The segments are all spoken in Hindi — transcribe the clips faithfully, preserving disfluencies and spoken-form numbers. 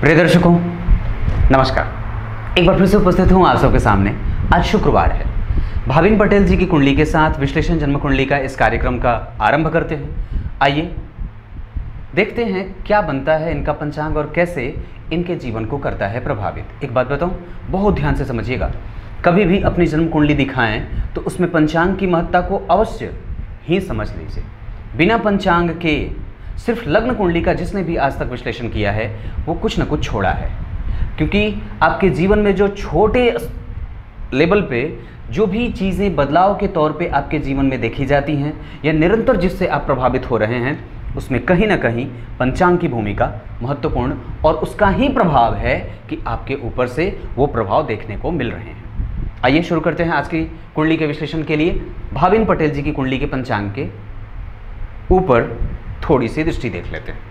प्रिय दर्शकों नमस्कार, एक बार फिर से उपस्थित हूँ आप सबके सामने। आज शुक्रवार है। भाविन पटेल जी की कुंडली के साथ विश्लेषण जन्म कुंडली का इस कार्यक्रम का आरंभ करते हैं। आइए देखते हैं क्या बनता है इनका पंचांग और कैसे इनके जीवन को करता है प्रभावित। एक बात बताऊं, बहुत ध्यान से समझिएगा। कभी भी अपनी जन्म कुंडली दिखाएं तो उसमें पंचांग की महत्ता को अवश्य ही समझ लीजिए। बिना पंचांग के सिर्फ लग्न कुंडली का जिसने भी आज तक विश्लेषण किया है वो कुछ न कुछ छोड़ा है, क्योंकि आपके जीवन में जो छोटे लेवल पे जो भी चीज़ें बदलाव के तौर पे आपके जीवन में देखी जाती हैं या निरंतर जिससे आप प्रभावित हो रहे हैं, उसमें कहीं ना कहीं पंचांग की भूमिका महत्वपूर्ण और उसका ही प्रभाव है कि आपके ऊपर से वो प्रभाव देखने को मिल रहे हैं। आइए शुरू करते हैं आज की कुंडली के विश्लेषण के लिए। भाविन पटेल जी की कुंडली के पंचांग के ऊपर थोड़ी सी दृष्टि देख लेते हैं।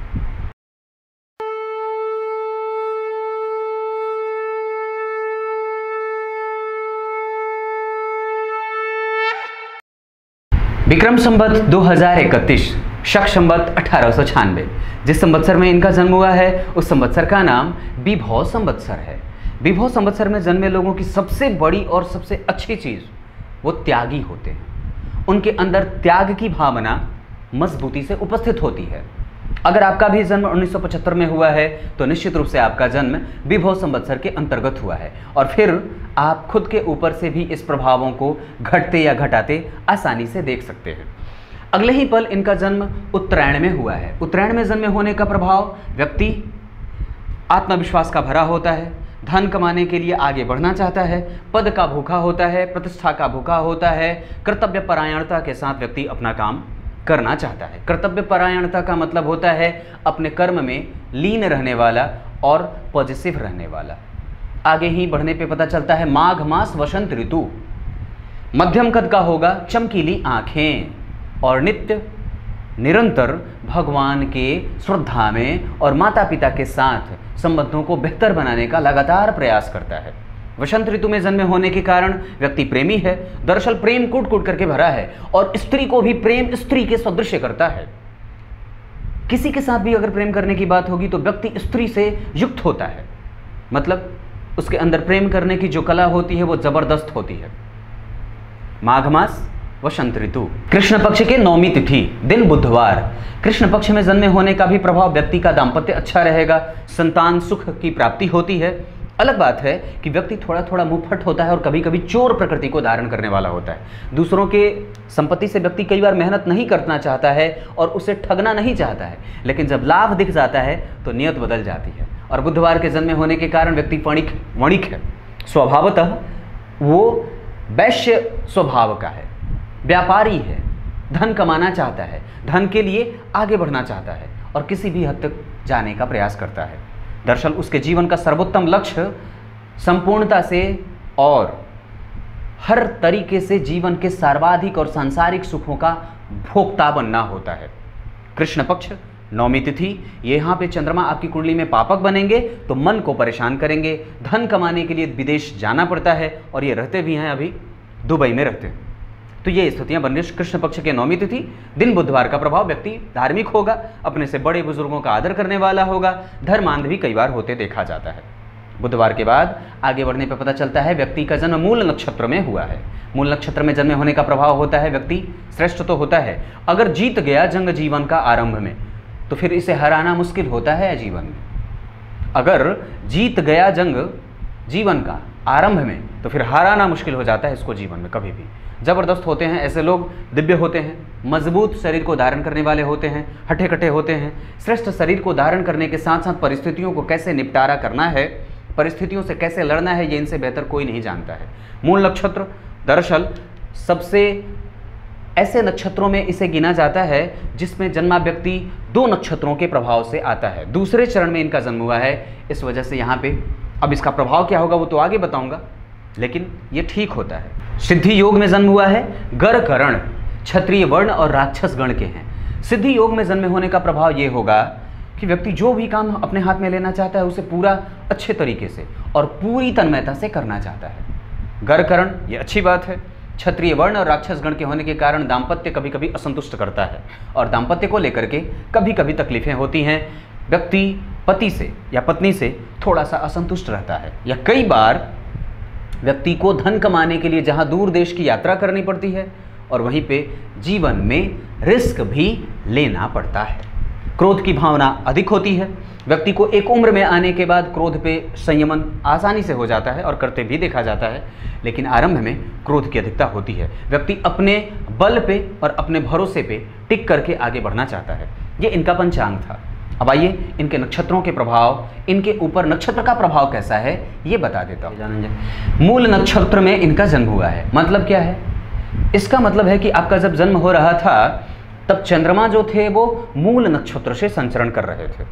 विक्रम संवत दो हज़ार इकतीस, शक संवत अठारह सौ छियानवे, जिस संवत्सर में इनका जन्म हुआ है उस संवत्सर का नाम विभव संवत्सर है। विभव संवत्सर में जन्मे लोगों की सबसे बड़ी और सबसे अच्छी चीज वो त्यागी होते हैं। उनके अंदर त्याग की भावना मजबूती से उपस्थित होती है। अगर आपका भी जन्म उन्नीस सौ पचहत्तर में हुआ है तो निश्चित रूप से आपका जन्म विभव संवत्सर के अंतर्गत हुआ है और फिर आप खुद के ऊपर से भी इस प्रभावों को घटते या घटाते आसानी से देख सकते हैं। अगले ही पल इनका जन्म उत्तरायण में हुआ है। उत्तरायण में जन्म होने का प्रभाव व्यक्ति आत्मविश्वास का भरा होता है, धन कमाने के लिए आगे बढ़ना चाहता है, पद का भूखा होता है, प्रतिष्ठा का भूखा होता है, कर्तव्य परायणता के साथ व्यक्ति अपना काम करना चाहता है। कर्तव्य परायणता का मतलब होता है अपने कर्म में लीन रहने वाला और पॉजिटिव रहने वाला। आगे ही बढ़ने पे पता चलता है माघ मास वसंत ऋतु, मध्यम कद का होगा, चमकीली आंखें और नित्य निरंतर भगवान के श्रद्धा में और माता पिता के साथ संबंधों को बेहतर बनाने का लगातार प्रयास करता है। वसंत ऋतु में जन्म होने के कारण व्यक्ति प्रेमी है। दरअसल प्रेम कूट कूट करके भरा है और स्त्री को भी प्रेम स्त्री के सदृश करता है। किसी के साथ भी अगर प्रेम करने की बात होगी तो व्यक्ति स्त्री से युक्त होता है, मतलब उसके अंदर प्रेम करने की जो कला होती है वो जबरदस्त होती है। माघ मास वसंत ऋतु, कृष्ण पक्ष के नौमी तिथि, दिन बुधवार। कृष्ण पक्ष में जन्मे होने का भी प्रभाव व्यक्ति का दाम्पत्य अच्छा रहेगा, संतान सुख की प्राप्ति होती है। अलग बात है कि व्यक्ति थोड़ा थोड़ा मुंहफट होता है और कभी कभी चोर प्रकृति को धारण करने वाला होता है। दूसरों के संपत्ति से व्यक्ति कई बार मेहनत नहीं करना चाहता है और उसे ठगना नहीं चाहता है, लेकिन जब लाभ दिख जाता है तो नियत बदल जाती है। और बुधवार के जन्म होने के कारण व्यक्ति वणिक वणिक है, स्वभावतः वो वैश्य स्वभाव का है, व्यापारी है, धन कमाना चाहता है, धन के लिए आगे बढ़ना चाहता है और किसी भी हद तक जाने का प्रयास करता है। दरअसल उसके जीवन का सर्वोत्तम लक्ष्य संपूर्णता से और हर तरीके से जीवन के सर्वाधिक और सांसारिक सुखों का भोक्ता बनना होता है। कृष्ण पक्ष नौमी तिथि, ये यहाँ पे चंद्रमा आपकी कुंडली में पापक बनेंगे तो मन को परेशान करेंगे। धन कमाने के लिए विदेश जाना पड़ता है और ये रहते भी हैं, अभी दुबई में रहते हैं। तो ये स्थितियां बन रही। कृष्ण पक्ष के नौमी तिथि, दिन बुधवार का प्रभाव, व्यक्ति धार्मिक होगा, अपने से बड़े बुजुर्गों का आदर करने वाला होगा, धर्मांध भी कई बार होते देखा जाता है। बुधवार के बाद आगे बढ़ने पर पता चलता है व्यक्ति का जन्म मूल नक्षत्र में हुआ है। मूल नक्षत्र में जन्म होने का प्रभाव होता है व्यक्ति श्रेष्ठ तो होता है। अगर जीत गया जंग जीवन का आरंभ में तो फिर इसे हराना मुश्किल होता है जीवन में। अगर जीत गया जंग जीवन का आरंभ में तो फिर हराना मुश्किल हो जाता है इसको जीवन में। कभी भी जबरदस्त होते हैं ऐसे लोग, दिव्य होते हैं, मजबूत शरीर को धारण करने वाले होते हैं, हठे कठे होते हैं। श्रेष्ठ शरीर को धारण करने के साथ साथ परिस्थितियों को कैसे निपटारा करना है, परिस्थितियों से कैसे लड़ना है, ये इनसे बेहतर कोई नहीं जानता है। मूल नक्षत्र दरअसल सबसे ऐसे नक्षत्रों में इसे गिना जाता है जिसमें जन्मा व्यक्ति दो नक्षत्रों के प्रभाव से आता है। दूसरे चरण में इनका जन्म हुआ है, इस वजह से यहाँ पे अब इसका प्रभाव क्या होगा वो तो आगे बताऊंगा, लेकिन ये ठीक होता है। सिद्धि योग में जन्म हुआ है, गर करण, क्षत्रिय वर्ण और राक्षस गण के हैं। सिद्धि योग में जन्म होने का प्रभाव ये होगा कि व्यक्ति जो भी काम अपने हाथ में लेना चाहता है उसे पूरा अच्छे तरीके से और पूरी तन्मयता से करना चाहता है। गर करण ये अच्छी बात है। क्षत्रिय वर्ण और राक्षस गण के होने के कारण दाम्पत्य कभी कभी असंतुष्ट करता है और दाम्पत्य को लेकर के कभी कभी तकलीफें होती हैं। व्यक्ति पति से या पत्नी से थोड़ा सा असंतुष्ट रहता है, या कई बार व्यक्ति को धन कमाने के लिए जहां दूर देश की यात्रा करनी पड़ती है और वहीं पे जीवन में रिस्क भी लेना पड़ता है। क्रोध की भावना अधिक होती है। व्यक्ति को एक उम्र में आने के बाद क्रोध पे संयमन आसानी से हो जाता है और करते भी देखा जाता है, लेकिन आरंभ में क्रोध की अधिकता होती है। व्यक्ति अपने बल पे और अपने भरोसे पे टिक करके आगे बढ़ना चाहता है। ये इनका पंचांग था। अब आइए इनके नक्षत्रों के प्रभाव, इनके ऊपर नक्षत्र का प्रभाव कैसा है ये बता देता हूँ। जानेंगे मूल नक्षत्र में इनका जन्म हुआ है, मतलब क्या है? इसका मतलब है कि आपका जब जन्म हो रहा था तब चंद्रमा जो थे वो मूल नक्षत्र से संचरण कर रहे थे।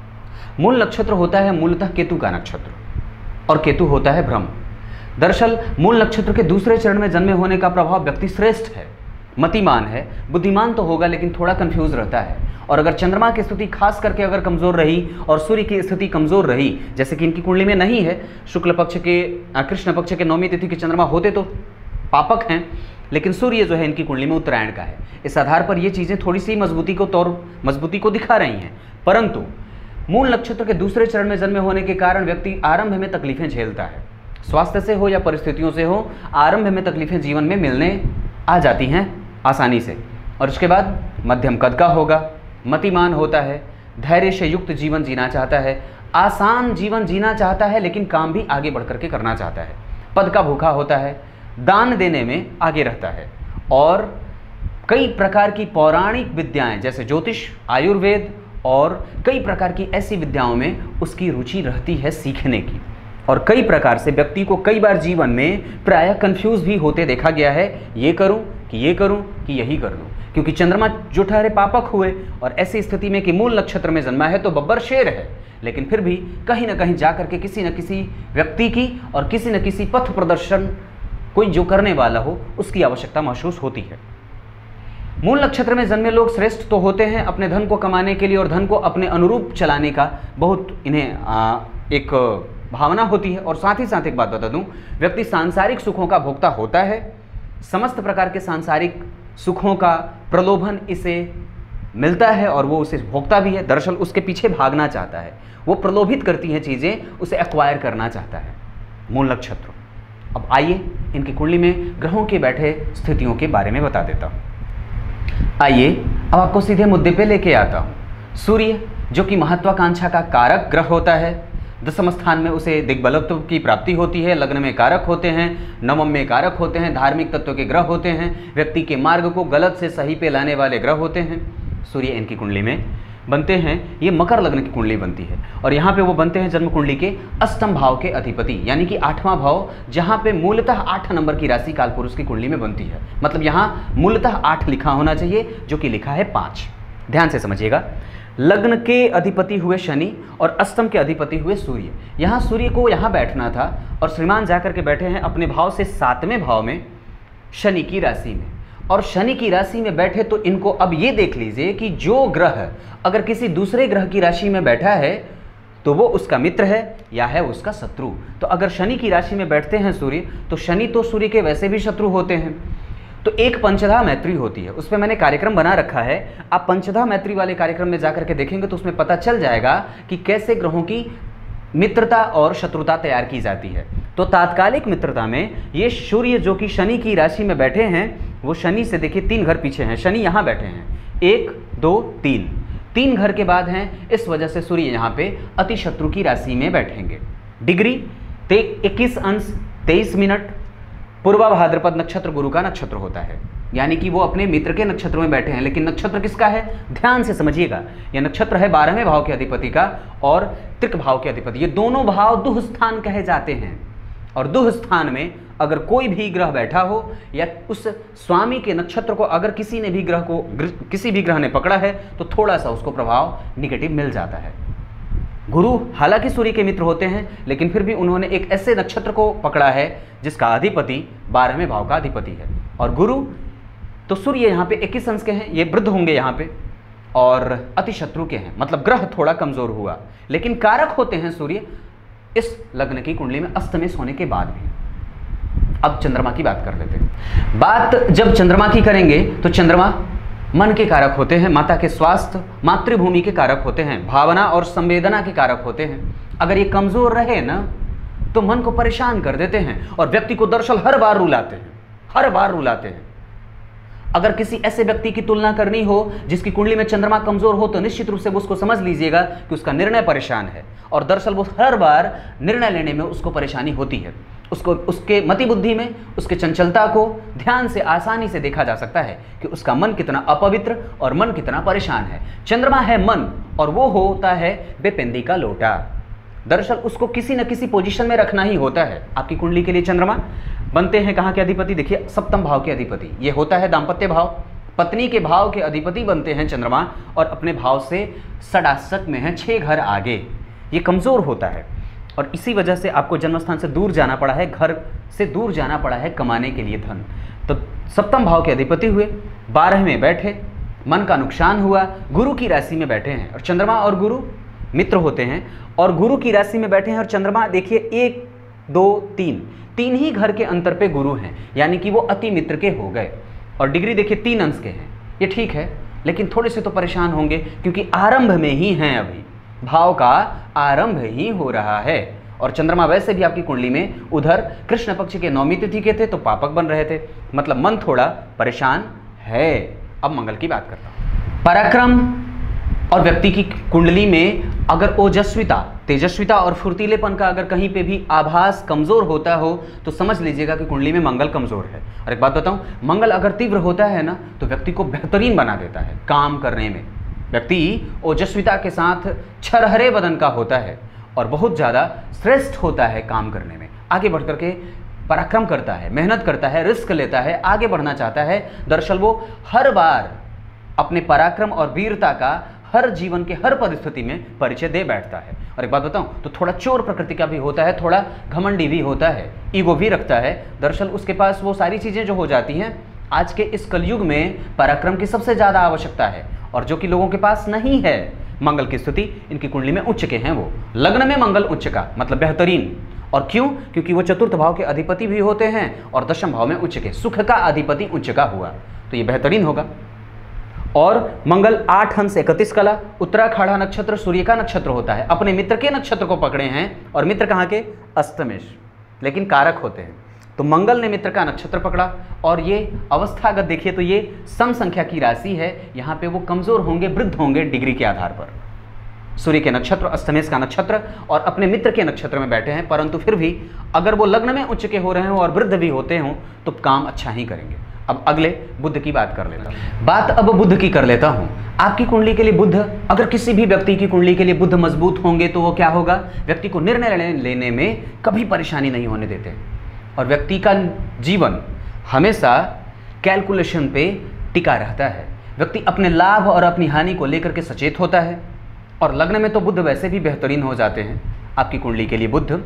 मूल नक्षत्र होता है मूलतः केतु का नक्षत्र और केतु होता है ब्रह्म। दरअसल मूल नक्षत्र के दूसरे चरण में जन्मे होने का प्रभाव व्यक्ति श्रेष्ठ है, मतिमान है, बुद्धिमान तो होगा लेकिन थोड़ा कंफ्यूज रहता है। और अगर चंद्रमा की स्थिति खास करके अगर कमजोर रही और सूर्य की स्थिति कमजोर रही, जैसे कि इनकी कुंडली में नहीं है, शुक्ल पक्ष के कृष्ण पक्ष के नौमी तिथि के चंद्रमा होते तो पापक हैं, लेकिन सूर्य जो है इनकी कुंडली में उत्तरायण का है। इस आधार पर ये चीज़ें थोड़ी सी मजबूती को तौर मजबूती को दिखा रही हैं, परंतु मूल नक्षत्र के दूसरे चरण में जन्मे होने के कारण व्यक्ति आरंभ में तकलीफें झेलता है। स्वास्थ्य से हो या परिस्थितियों से हो, आरंभ में तकलीफें जीवन में मिलने आ जाती हैं आसानी से, और उसके बाद मध्यम कद का होगा, मतिमान होता है, धैर्य से युक्त जीवन जीना चाहता है, आसान जीवन जीना चाहता है, लेकिन काम भी आगे बढ़ करके करना चाहता है, पद का भूखा होता है, दान देने में आगे रहता है, और कई प्रकार की पौराणिक विद्याएं जैसे ज्योतिष, आयुर्वेद और कई प्रकार की ऐसी विद्याओं में उसकी रुचि रहती है सीखने की। और कई प्रकार से व्यक्ति को कई बार जीवन में प्रायः कंफ्यूज भी होते देखा गया है, ये करूं कि ये करूं कि यही कर लूं, क्योंकि चंद्रमा जो ठहरे पापक हुए और ऐसी स्थिति में कि मूल नक्षत्र में जन्मा है तो बब्बर शेर है, लेकिन फिर भी कहीं ना कहीं जाकर के किसी न किसी व्यक्ति की और किसी न किसी पथ प्रदर्शन कोई जो करने वाला हो उसकी आवश्यकता महसूस होती है। मूल नक्षत्र में जन्मे लोग श्रेष्ठ तो होते हैं अपने धन को कमाने के लिए और धन को अपने अनुरूप चलाने का बहुत इन्हें आ, एक भावना होती है। और साथ ही साथ एक बात बता दूं, व्यक्ति सांसारिक सुखों का भोक्ता होता है, समस्त प्रकार के सांसारिक सुखों का प्रलोभन इसे मिलता है और वो उसे भोगता भी है। दरअसल उसके पीछे भागना चाहता है, वो प्रलोभित करती हैं चीज़ें, उसे एक्वायर करना चाहता है मूल नक्षत्र। अब आइए इनकी कुंडली में ग्रहों के बैठे स्थितियों के बारे में बता देता हूँ। आइए अब आपको सीधे मुद्दे पे लेके आता हूँ। सूर्य जो कि महत्वाकांक्षा का कारक ग्रह होता है, दसम स्थान में उसे दिग्बलत्व की प्राप्ति होती है, लग्न में कारक होते हैं, नवम में कारक होते हैं, धार्मिक तत्व के ग्रह होते हैं, व्यक्ति के मार्ग को गलत से सही पे लाने वाले ग्रह होते हैं। सूर्य इनकी कुंडली में बनते हैं, ये मकर लग्न की कुंडली बनती है और यहाँ पे वो बनते हैं जन्म कुंडली के अष्टम भाव के अधिपति, यानी कि आठवां भाव, जहाँ पे मूलतः आठ नंबर की राशि कालपुरुष की कुंडली में बनती है। मतलब यहाँ मूलतः आठ लिखा होना चाहिए, जो कि लिखा है पाँच। ध्यान से समझिएगा, लग्न के अधिपति हुए शनि और अष्टम के अधिपति हुए सूर्य। यहाँ सूर्य को यहाँ बैठना था और श्रीमान जाकर के बैठे हैं अपने भाव से सातवें भाव में शनि की राशि में, और शनि की राशि में बैठे तो इनको अब ये देख लीजिए कि जो ग्रह अगर किसी दूसरे ग्रह की राशि में बैठा है तो वो उसका मित्र है या है उसका शत्रु। तो अगर शनि की राशि में बैठते हैं सूर्य, तो शनि तो सूर्य के वैसे भी शत्रु होते हैं। तो एक पंचधा मैत्री होती है, उस पर मैंने कार्यक्रम बना रखा है, आप पंचधा मैत्री वाले कार्यक्रम में जाकर के देखेंगे तो उसमें पता चल जाएगा कि कैसे ग्रहों की मित्रता और शत्रुता तैयार की जाती है। तो तात्कालिक मित्रता में ये सूर्य जो कि शनि की राशि में बैठे हैं, वो शनि से देखिए तीन घर पीछे हैं, शनि यहाँ बैठे हैं, एक दो तीन तीन घर के बाद हैं, इस वजह से सूर्य यहाँ पे अति शत्रु की राशि में बैठेंगे। डिग्री ते इक्कीस अंश तेईस मिनट, पूर्वा भाद्रपद नक्षत्र गुरु का नक्षत्र होता है, यानी कि वो अपने मित्र के नक्षत्र में बैठे हैं। लेकिन नक्षत्र किसका है, ध्यान से समझिएगा, यह नक्षत्र है बारहवें भाव के अधिपति का और त्रिक भाव के अधिपति। ये दोनों भाव दुह स्थान कहे जाते हैं, और दुह स्थान में अगर कोई भी ग्रह बैठा हो या उस स्वामी के नक्षत्र को अगर किसी ने भी ग्रह को ग्र, किसी भी ग्रह ने पकड़ा है तो थोड़ा सा उसको प्रभाव निगेटिव मिल जाता है। गुरु हालांकि सूर्य के मित्र होते हैं, लेकिन फिर भी उन्होंने एक ऐसे नक्षत्र को पकड़ा है जिसका अधिपति बारहवें भाव का अधिपति है। और गुरु तो सूर्य यहाँ पे इक्कीस अंश के हैं, ये वृद्ध होंगे यहाँ पे, और अति शत्रु के हैं, मतलब ग्रह थोड़ा कमजोर हुआ, लेकिन कारक होते हैं सूर्य इस लग्न की कुंडली में अस्तमेश होने के बाद भी। अब चंद्रमा की बात कर लेते हैं। बात जब चंद्रमा की करेंगे तो चंद्रमा मन के कारक होते हैं, माता के स्वास्थ्य, मातृभूमि के कारक होते हैं, भावना और संवेदना के कारक होते हैं। अगर ये कमज़ोर रहे ना तो मन को परेशान कर देते हैं और व्यक्ति को दरअसल हर बार रुलाते हैं, हर बार रुलाते हैं। अगर किसी ऐसे व्यक्ति की तुलना करनी हो जिसकी कुंडली में चंद्रमा कमजोर हो तो निश्चित रूप से वो उसको समझ लीजिएगा कि उसका निर्णय परेशान है और दरअसल वो हर बार निर्णय लेने में उसको परेशानी होती है। उसको उसके मति बुद्धि में उसके चंचलता को ध्यान से आसानी से देखा जा सकता है कि उसका मन कितना अपवित्र और मन कितना परेशान है। चंद्रमा है मन और वो होता है बेपेंदी का लोटा। दरअसल उसको किसी न किसी पोजीशन में रखना ही होता है। आपकी कुंडली के लिए चंद्रमा बनते हैं कहाँ के अधिपति? देखिए सप्तम भाव के अधिपति, ये होता है दाम्पत्य भाव, पत्नी के भाव के अधिपति बनते हैं चंद्रमा और अपने भाव से षडाष्टक में है, छः घर आगे। ये कमज़ोर होता है और इसी वजह से आपको जन्मस्थान से दूर जाना पड़ा है, घर से दूर जाना पड़ा है कमाने के लिए धन। तो सप्तम भाव के अधिपति हुए, बारह में बैठे, मन का नुकसान हुआ, गुरु की राशि में बैठे हैं और चंद्रमा और गुरु मित्र होते हैं और गुरु की राशि में बैठे हैं और चंद्रमा देखिए एक दो तीन तीन ही घर के अंतर पे गुरु हैं, यानी कि वो अति मित्र के हो गए और डिग्री देखिए तीन अंश के हैं। ये ठीक है लेकिन थोड़े से तो परेशान होंगे क्योंकि आरंभ में ही हैं, अभी भाव का आरंभ ही हो रहा है और चंद्रमा वैसे भी आपकी कुंडली में उधर कृष्ण पक्ष के नौमी तिथि के थे तो पापक बन रहे थे, मतलब मन थोड़ा परेशान है। अब मंगल की बात करता हूँ। पराक्रम और व्यक्ति की कुंडली में अगर ओजस्विता, तेजस्विता और फुर्तीलेपन का अगर कहीं पे भी आभास कमज़ोर होता हो तो समझ लीजिएगा कि कुंडली में मंगल कमज़ोर है। और एक बात बताऊं, मंगल अगर तीव्र होता है ना तो व्यक्ति को बेहतरीन बना देता है काम करने में। व्यक्ति ओजस्विता के साथ छरहरे बदन का होता है और बहुत ज़्यादा श्रेष्ठ होता है काम करने में, आगे बढ़ करके पराक्रम करता है, मेहनत करता है, रिस्क लेता है, आगे बढ़ना चाहता है। दरअसल वो हर बार अपने पराक्रम और वीरता का हर जीवन के हर परिस्थिति में परिचय दे बैठता है। और एक बात बताऊं तो थोड़ा चोर प्रकृति का भी होता है, थोड़ा घमंडी भी होता है, ईगो भी रखता है। दरअसल उसके पास वो सारी चीज़ें जो हो जाती हैं, आज के इस कलयुग में पराक्रम की सबसे ज़्यादा आवश्यकता है और जो कि लोगों के पास नहीं है। मंगल की स्थिति इनकी कुंडली में उच्च के हैं, वो लग्न में मंगल उच्च का मतलब बेहतरीन। और क्यों? क्योंकि वो चतुर्थ भाव के अधिपति भी होते हैं और दशम भाव में उच्च के, सुख का अधिपति उच्च का हुआ तो ये बेहतरीन होगा। और मंगल आठ अंश इकतीस कला, उत्तराखाड़ा नक्षत्र सूर्य का नक्षत्र होता है, अपने मित्र के नक्षत्र को पकड़े हैं और मित्र कहाँ के? अस्तमेश, लेकिन कारक होते हैं। तो मंगल ने मित्र का नक्षत्र पकड़ा और ये अवस्थागत देखिए तो ये सम संख्या की राशि है, यहाँ पे वो कमजोर होंगे, वृद्ध होंगे डिग्री के आधार पर। सूर्य के नक्षत्र, अस्तमेश का नक्षत्र और अपने मित्र के नक्षत्र में बैठे हैं, परंतु फिर भी अगर वो लग्न में उच्च के हो रहे हों और वृद्ध भी होते हों तो काम अच्छा ही करेंगे। अब अगले बुध की बात कर लेता हूँ। बात अब बुध की कर लेता हूँ। आपकी कुंडली के लिए बुध, अगर किसी भी व्यक्ति की कुंडली के लिए बुध मजबूत होंगे तो वो क्या होगा? व्यक्ति को निर्णय लेने में कभी परेशानी नहीं होने देते और व्यक्ति का जीवन हमेशा कैलकुलेशन पे टिका रहता है। व्यक्ति अपने लाभ और अपनी हानि को लेकर के सचेत होता है और लग्न में तो बुध वैसे भी बेहतरीन हो जाते हैं। आपकी कुंडली के लिए बुध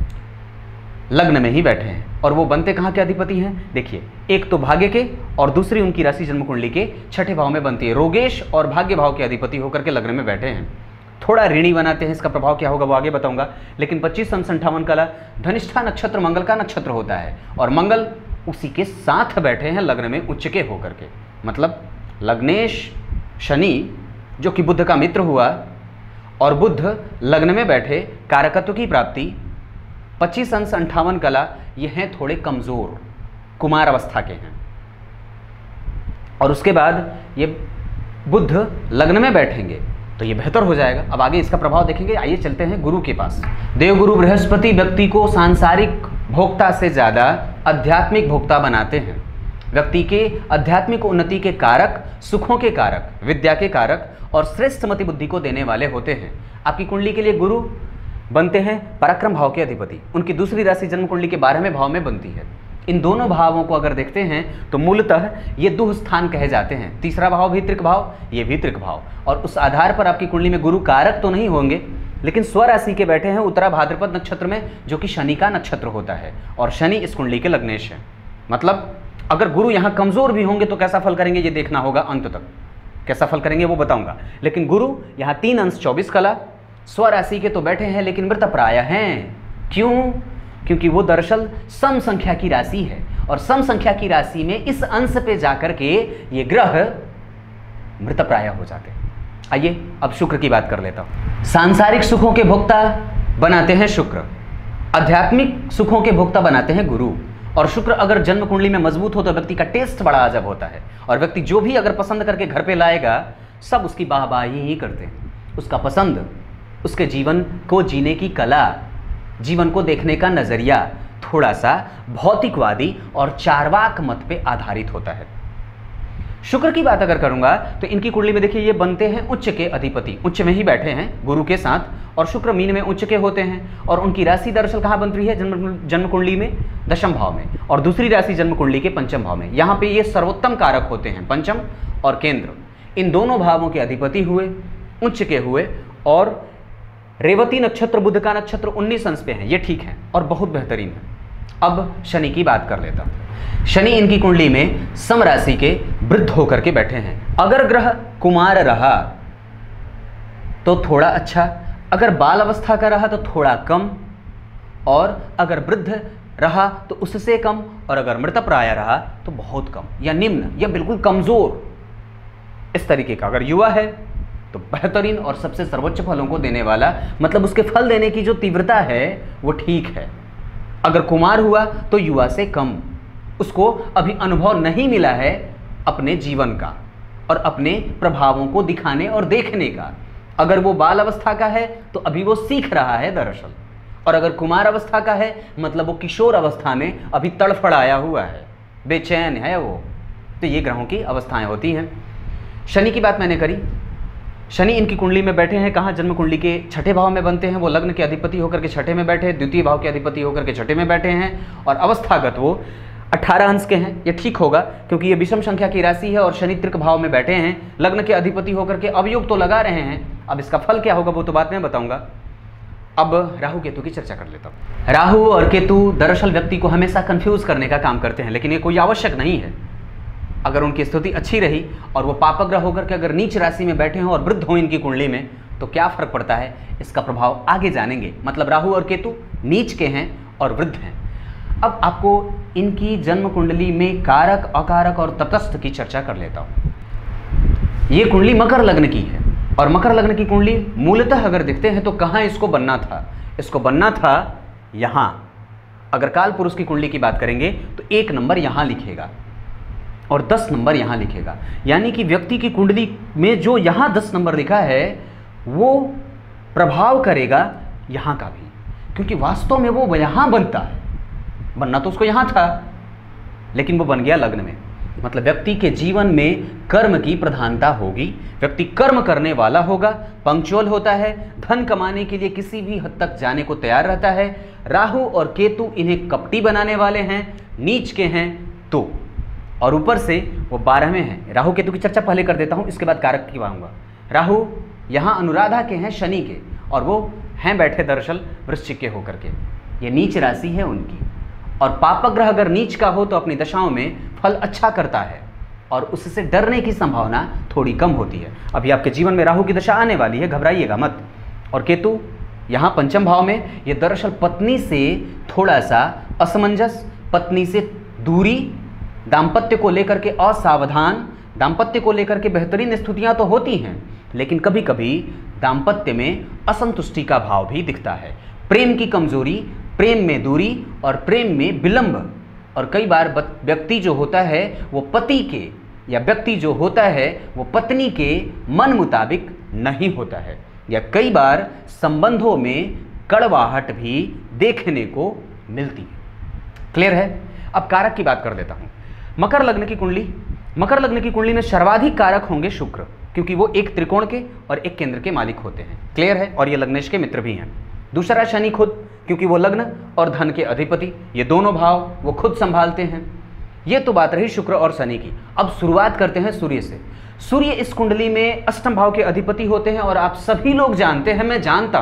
लग्न में ही बैठे हैं और वो बनते कहाँ के अधिपति हैं? देखिए एक तो भाग्य के और दूसरी उनकी राशि जन्म कुंडली के छठे भाव में बनती है। रोगेश और भाग्य भाव के अधिपति होकर के लग्न में बैठे हैं। थोड़ा ऋणी बनाते हैं, इसका प्रभाव क्या होगा वो आगे बताऊंगा। लेकिन पच्चीस अंश अंठावन कला, धनिष्ठा नक्षत्र मंगल का नक्षत्र होता है और मंगल उसी के साथ बैठे हैं लग्न में उच्च के होकर के, मतलब लग्नेश शनि जो कि बुध का मित्र हुआ और बुध लग्न में बैठे, कारकत्व की प्राप्ति, पच्चीस अंश अंठावन कला, ये हैं थोड़े कमज़ोर, कुमार अवस्था के हैं। और उसके बाद ये बुध लग्न में बैठेंगे तो ये बेहतर हो जाएगा। अब आगे इसका प्रभाव देखेंगे। आइए चलते हैं गुरु के पास। देवगुरु बृहस्पति व्यक्ति को सांसारिक भोक्ता से ज़्यादा आध्यात्मिक भोक्ता बनाते हैं। व्यक्ति के आध्यात्मिक उन्नति के कारक, सुखों के कारक, विद्या के कारक और श्रेष्ठ मति बुद्धि को देने वाले होते हैं। आपकी कुंडली के लिए गुरु बनते हैं पराक्रम भाव के अधिपति। उनकी दूसरी राशि जन्म कुंडली के बारहवें भाव में बनती है। इन दोनों भावों को अगर देखते हैं तो मूलतः ये दुह स्थान कहे जाते हैं। तीसरा भाव भी त्रिक भाव, ये भी त्रिक भाव, और उस आधार पर आपकी कुंडली में गुरु कारक तो नहीं होंगे लेकिन स्वराशि के बैठे हैं उत्तरा भाद्रपद नक्षत्र में जो कि शनि का नक्षत्र होता है और शनि इस कुंडली के लग्नेश है। मतलब अगर गुरु यहाँ कमज़ोर भी होंगे तो कैसा फल करेंगे ये देखना होगा, अंत तक कैसा फल करेंगे वो बताऊंगा। लेकिन गुरु यहाँ तीन अंश चौबीस कला, स्वराशि के तो बैठे हैं लेकिन मृत प्राय हैं। क्यों? क्योंकि वो दरअसल सम संख्या की राशि है और सम संख्या की राशि में इस अंश पे जाकर के ये ग्रह मृतप्राय हो जाते हैं। आइए अब शुक्र की बात कर लेता हूँ। सांसारिक सुखों के भोक्ता बनाते हैं शुक्र, आध्यात्मिक सुखों के भोक्ता बनाते हैं गुरु। और शुक्र अगर जन्म कुंडली में मजबूत हो तो व्यक्ति का टेस्ट बड़ा अजब होता है, और व्यक्ति जो भी अगर पसंद करके घर पे लाएगा सब उसकी वाहवाही ही करते हैं। उसका पसंद, उसके जीवन को जीने की कला, जीवन को देखने का नजरिया थोड़ा सा भौतिकवादी और चार्वाक मत पे आधारित होता है। शुक्र की बात अगर करूंगा तो इनकी कुंडली में देखिए ये बनते हैं उच्च के अधिपति, उच्च में ही बैठे हैं गुरु के साथ, और शुक्र मीन में उच्च के होते हैं। और उनकी राशि दरअसल कहाँ बन रही है? जन्म जन्म कुंडली में दशम भाव में, और दूसरी राशि जन्म कुंडली के पंचम भाव में। यहाँ पे ये सर्वोत्तम कारक होते हैं, पंचम और केंद्र, इन दोनों भावों के अधिपति हुए, उच्च के हुए। और रेवती नक्षत्र बुध का नक्षत्र उन्नीस अंश पे है, ये ठीक है और बहुत बेहतरीन है। अब शनि की बात कर लेता हूं। शनि इनकी कुंडली में सम राशि के वृद्ध होकर के बैठे हैं। अगर ग्रह कुमार रहा तो थोड़ा अच्छा, अगर बाल अवस्था का रहा तो थोड़ा कम, और अगर वृद्ध रहा तो उससे कम, और अगर मृतप्राय रहा तो बहुत कम या निम्न या बिल्कुल कमजोर, इस तरीके का। अगर युवा है तो बेहतरीन और सबसे सर्वोच्च फलों को देने वाला, मतलब उसके फल देने की जो तीव्रता है वो ठीक है। अगर कुमार हुआ तो युवा से कम, उसको अभी अनुभव नहीं मिला है अपने जीवन का और अपने प्रभावों को दिखाने और देखने का। अगर वो बाल अवस्था का है तो अभी वो सीख रहा है दरअसल, और अगर कुमार अवस्था का है मतलब वो किशोर अवस्था में अभी तड़फड़ाया हुआ है, बेचैन है वो। तो ये ग्रहों की अवस्थाएं होती हैं। शनि की बात मैंने करी। शनि इनकी कुंडली में बैठे हैं कहाँ? जन्म कुंडली के छठे भाव में बनते हैं। वो लग्न के अधिपति होकर के छठे में बैठे, द्वितीय भाव के अधिपति होकर के छठे में बैठे हैं, और अवस्थागत वो अठारह अंश के हैं। ये ठीक होगा क्योंकि ये विषम संख्या की राशि है और शनि त्रिक भाव में बैठे हैं, लग्न के अधिपति होकर के अवयोग तो लगा रहे हैं। अब इसका फल क्या होगा वो तो बाद में बताऊंगा। अब राहु केतु की चर्चा कर लेता हूँ। राहु और केतु दरअसल व्यक्ति को हमेशा कंफ्यूज करने का काम करते हैं, लेकिन ये कोई आवश्यक नहीं है। अगर उनकी स्थिति अच्छी रही और वो पापग्रह होकर के अगर नीच राशि में बैठे हों और वृद्ध हों इनकी कुंडली में, तो क्या फर्क पड़ता है इसका प्रभाव आगे जानेंगे। मतलब राहु और केतु नीच के हैं और वृद्ध हैं। अब आपको इनकी जन्म कुंडली में कारक, अकारक और तटस्थ की चर्चा कर लेता हूँ। ये कुंडली मकर लग्न की है, और मकर लग्न की कुंडली मूलतः अगर देखते हैं तो कहाँ इसको बनना था? इसको बनना था यहाँ। अगर काल पुरुष की कुंडली की बात करेंगे तो एक नंबर यहाँ लिखेगा और दस नंबर यहाँ लिखेगा, यानी कि व्यक्ति की कुंडली में जो यहाँ दस नंबर लिखा है वो प्रभाव करेगा यहाँ का भी, क्योंकि वास्तव में वो यहाँ बनता है। बनना तो उसको यहाँ था, लेकिन वो बन गया लग्न में। मतलब व्यक्ति के जीवन में कर्म की प्रधानता होगी, व्यक्ति कर्म करने वाला होगा, पंक्चुअल होता है, धन कमाने के लिए किसी भी हद तक जाने को तैयार रहता है। राहु और केतु इन्हें कपटी बनाने वाले हैं, नीच के हैं तो, और ऊपर से वो बारहवें हैं। राहु केतु की चर्चा पहले कर देता हूँ, इसके बाद कारक की आऊँगा। राहु यहाँ अनुराधा के हैं, शनि के, और वो हैं बैठे दरअसल वृश्चिक के होकर के। ये नीच राशि है उनकी, और पापग्रह अगर नीच का हो तो अपनी दशाओं में फल अच्छा करता है और उससे डरने की संभावना थोड़ी कम होती है। अभी आपके जीवन में राहु की दशा आने वाली है, घबराइएगा मत। और केतु यहाँ पंचम भाव में, ये दरअसल पत्नी से थोड़ा सा असमंजस, पत्नी से दूरी, दाम्पत्य को लेकर के असावधान, दाम्पत्य को लेकर के बेहतरीन स्थितियाँ तो होती हैं, लेकिन कभी कभी दाम्पत्य में असंतुष्टि का भाव भी दिखता है। प्रेम की कमजोरी, प्रेम में दूरी और प्रेम में विलंब। और कई बार व्यक्ति जो होता है वो पति के, या व्यक्ति जो होता है वो पत्नी के मन मुताबिक नहीं होता है, या कई बार संबंधों में कड़वाहट भी देखने को मिलती है। क्लियर है? अब कारक की बात कर लेता हूँ। मकर लग्न की कुंडली, मकर लग्न की कुंडली में सर्वाधिक कारक होंगे शुक्र, क्योंकि वो एक त्रिकोण के और एक केंद्र के मालिक होते हैं। क्लियर है? और ये लग्नेश के मित्र भी हैं। दूसरा शनि खुद, क्योंकि वो लग्न और धन के अधिपति, ये दोनों भाव वो खुद संभालते हैं। ये तो बात रही शुक्र और शनि की। अब शुरुआत करते हैं सूर्य से। सूर्य इस कुंडली में अष्टम भाव के अधिपति होते हैं, और आप सभी लोग जानते हैं, मैं जानता